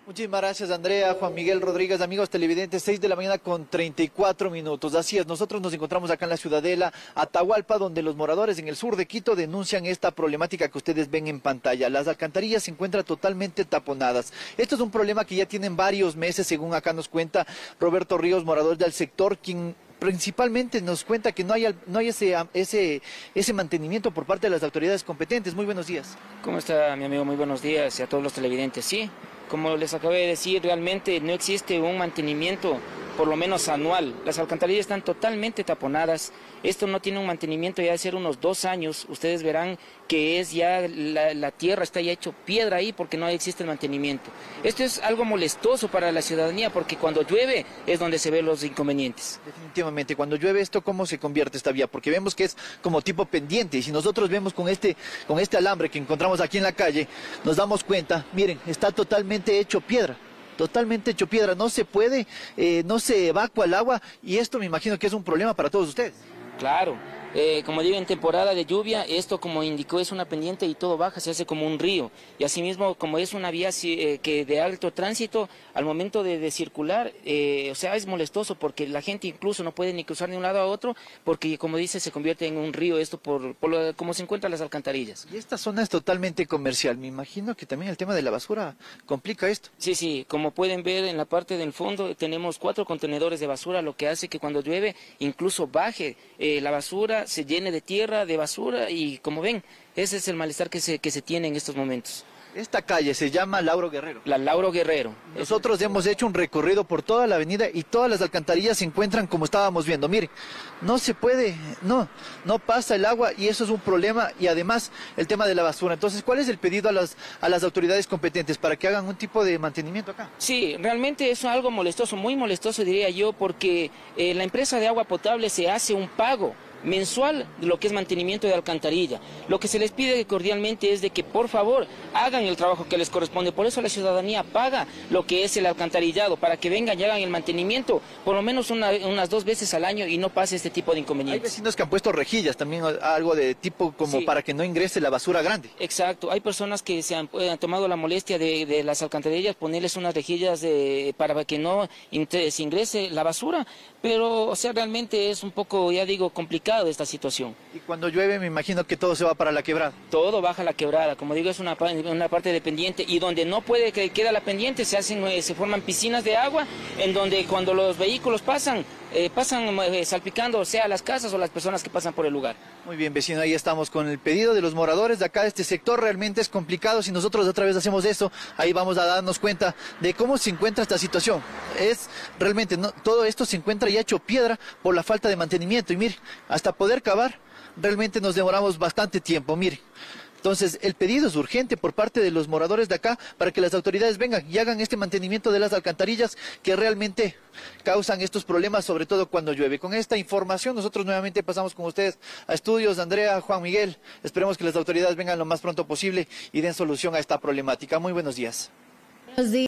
Muchísimas gracias, Andrea, Juan Miguel Rodríguez, amigos televidentes, 6 de la mañana con 34 minutos. Así es, nosotros nos encontramos acá en la ciudadela Atahualpa, donde los moradores en el sur de Quito denuncian esta problemática que ustedes ven en pantalla. Las alcantarillas se encuentran totalmente taponadas. Esto es un problema que ya tienen varios meses, según acá nos cuenta Roberto Ríos, morador del sector, quien principalmente nos cuenta que no hay ese mantenimiento por parte de las autoridades competentes. Muy buenos días. ¿Cómo está, mi amigo? Muy buenos días y a todos los televidentes. Sí, como les acabé de decir, realmente no existe un mantenimiento, por lo menos anual. Las alcantarillas están totalmente taponadas. Esto no tiene un mantenimiento ya de ser unos 2 años. Ustedes verán que es ya la tierra está ya hecho piedra ahí porque no existe el mantenimiento. Esto es algo molestoso para la ciudadanía porque cuando llueve es donde se ven los inconvenientes. Definitivamente, cuando llueve esto, ¿cómo se convierte esta vía? Porque vemos que es como tipo pendiente, y si nosotros vemos con este alambre que encontramos aquí en la calle, nos damos cuenta, miren, está totalmente hecho piedra. Totalmente hecho piedra, no se puede, no se evacua el agua, y esto me imagino que es un problema para todos ustedes. Claro, como digo, en temporada de lluvia, esto como indicó es una pendiente y todo baja, se hace como un río. Y asimismo, como es una vía que de alto tránsito, al momento de circular, o sea, es molestoso porque la gente incluso no puede ni cruzar de un lado a otro, porque como dice, se convierte en un río esto como se encuentran las alcantarillas. Y esta zona es totalmente comercial, me imagino que también el tema de la basura complica esto. Sí, sí, como pueden ver en la parte del fondo tenemos 4 contenedores de basura, lo que hace que cuando llueve incluso baje la basura, se llene de tierra, de basura, y como ven, ese es el malestar que se tiene en estos momentos. Esta calle se llama Lauro Guerrero. La Lauro Guerrero. Nosotros hemos hecho un recorrido por toda la avenida y todas las alcantarillas se encuentran como estábamos viendo. Miren, no se puede, no pasa el agua, y eso es un problema, y además el tema de la basura. Entonces, ¿cuál es el pedido a las autoridades competentes para que hagan un tipo de mantenimiento acá? Sí, realmente es algo molestoso, muy molestoso diría yo, porque la empresa de agua potable se hace un pago mensual de lo que es mantenimiento de alcantarilla. Lo que se les pide cordialmente es de que por favor hagan el trabajo que les corresponde. Por eso la ciudadanía paga lo que es el alcantarillado, para que vengan y hagan el mantenimiento por lo menos unas 2 veces al año y no pase este tipo de inconvenientes. Hay vecinos que han puesto rejillas también, algo de tipo como sí, para que no ingrese la basura grande. Exacto, hay personas que se han tomado la molestia de las alcantarillas ponerles unas rejillas para que no se ingrese la basura, pero o sea, realmente es un poco, ya digo, complicado esta situación. Y cuando llueve me imagino que todo se va para la quebrada. Todo baja a la quebrada, como digo, es una parte de pendiente, y donde no puede que queda la pendiente se forman piscinas de agua en donde cuando los vehículos pasan salpicando, o sea, las casas o las personas que pasan por el lugar. Muy bien, vecino, ahí estamos con el pedido de los moradores de acá de este sector. Realmente es complicado. Si nosotros otra vez hacemos eso, ahí vamos a darnos cuenta de cómo se encuentra esta situación. Es realmente, todo esto se encuentra ya hecho piedra por la falta de mantenimiento, y mire, hasta poder cavar realmente nos demoramos bastante tiempo, mire. Entonces, el pedido es urgente por parte de los moradores de acá para que las autoridades vengan y hagan este mantenimiento de las alcantarillas que realmente causan estos problemas, sobre todo cuando llueve. Con esta información, nosotros nuevamente pasamos con ustedes a estudios. Andrea, Juan Miguel, esperemos que las autoridades vengan lo más pronto posible y den solución a esta problemática. Muy buenos días. Buenos días.